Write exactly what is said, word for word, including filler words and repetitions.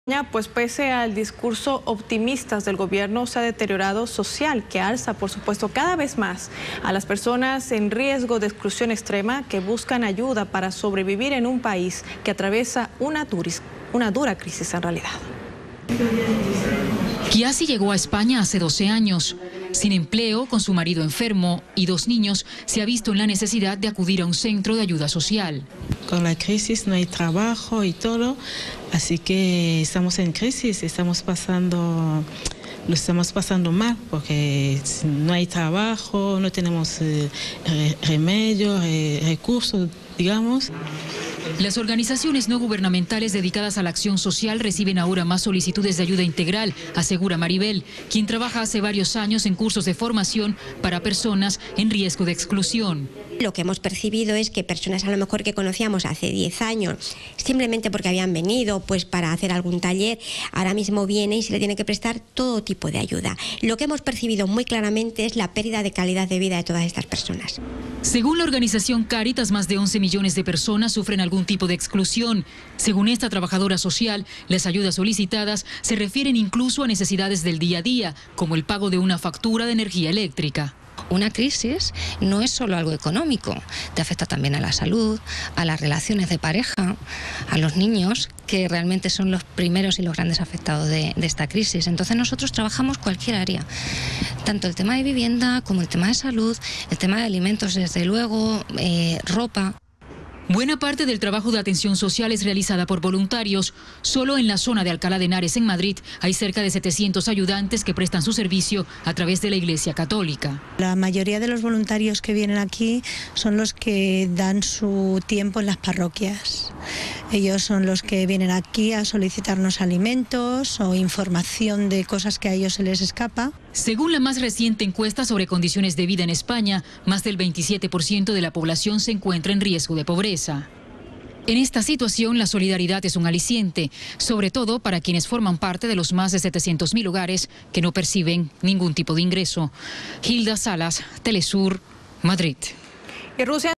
Pues pese al discurso optimista del gobierno, se ha deteriorado social, que alza, por supuesto, cada vez más a las personas en riesgo de exclusión extrema que buscan ayuda para sobrevivir en un país que atraviesa una, duris, una dura crisis en realidad. Kiasi llegó a España hace doce años. Sin empleo, con su marido enfermo y dos niños, se ha visto en la necesidad de acudir a un centro de ayuda social. Con la crisis no hay trabajo y todo, así que estamos en crisis, estamos pasando, lo estamos pasando mal, porque no hay trabajo, no tenemos eh, remedios, eh, recursos, digamos. Las organizaciones no gubernamentales dedicadas a la acción social reciben ahora más solicitudes de ayuda integral, asegura Maribel, quien trabaja hace varios años en cursos de formación para personas en riesgo de exclusión. Lo que hemos percibido es que personas a lo mejor que conocíamos hace diez años, simplemente porque habían venido pues para hacer algún taller, ahora mismo viene y se le tiene que prestar todo tipo de ayuda. Lo que hemos percibido muy claramente es la pérdida de calidad de vida de todas estas personas. Según la organización Cáritas, más de once millones de personas sufren algún tipo de exclusión. Según esta trabajadora social, las ayudas solicitadas se refieren incluso a necesidades del día a día, como el pago de una factura de energía eléctrica. Una crisis no es solo algo económico, te afecta también a la salud, a las relaciones de pareja, a los niños, que realmente son los primeros y los grandes afectados de, de esta crisis. Entonces nosotros trabajamos cualquier área, tanto el tema de vivienda como el tema de salud, el tema de alimentos, desde luego, eh, ropa. Buena parte del trabajo de atención social es realizada por voluntarios. Solo en la zona de Alcalá de Henares, en Madrid, hay cerca de setecientos ayudantes que prestan su servicio a través de la Iglesia Católica. La mayoría de los voluntarios que vienen aquí son los que dan su tiempo en las parroquias. Ellos son los que vienen aquí a solicitarnos alimentos o información de cosas que a ellos se les escapa. Según la más reciente encuesta sobre condiciones de vida en España, más del veintisiete por ciento de la población se encuentra en riesgo de pobreza. En esta situación, la solidaridad es un aliciente, sobre todo para quienes forman parte de los más de setecientos mil hogares que no perciben ningún tipo de ingreso. Hilda Salas, Telesur, Madrid. Y Rusia